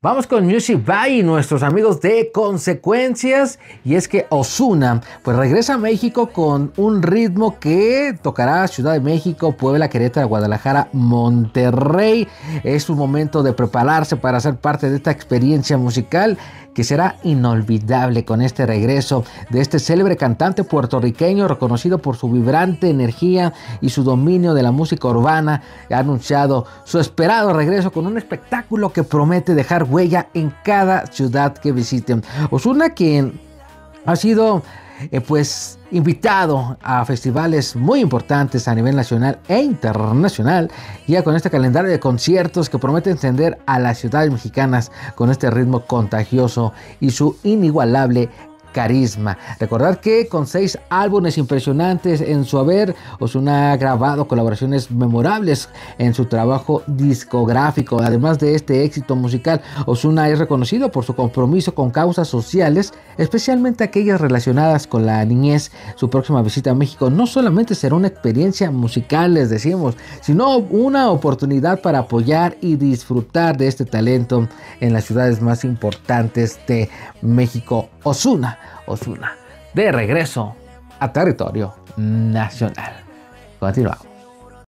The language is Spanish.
Vamos con Music by nuestros amigos de Consecuencias, y es que Ozuna pues regresa a México con un ritmo que tocará Ciudad de México, Puebla, Querétaro, Guadalajara, Monterrey. Es un momento de prepararse para ser parte de esta experiencia musical que será inolvidable con este regreso de este célebre cantante puertorriqueño reconocido por su vibrante energía y su dominio de la música urbana. Ha anunciado su esperado regreso con un espectáculo que promete dejar huella en cada ciudad que visiten. Ozuna, quien ha sido invitado a festivales muy importantes a nivel nacional e internacional, ya con este calendario de conciertos que promete encender a las ciudades mexicanas con este ritmo contagioso y su inigualable carisma. Recordar que con 6 álbumes impresionantes en su haber, Ozuna ha grabado colaboraciones memorables en su trabajo discográfico. Además de este éxito musical, Ozuna es reconocido por su compromiso con causas sociales, especialmente aquellas relacionadas con la niñez. Su próxima visita a México no solamente será una experiencia musical, les decimos, sino una oportunidad para apoyar y disfrutar de este talento en las ciudades más importantes de México. Ozuna de regreso a territorio nacional. Continuamos.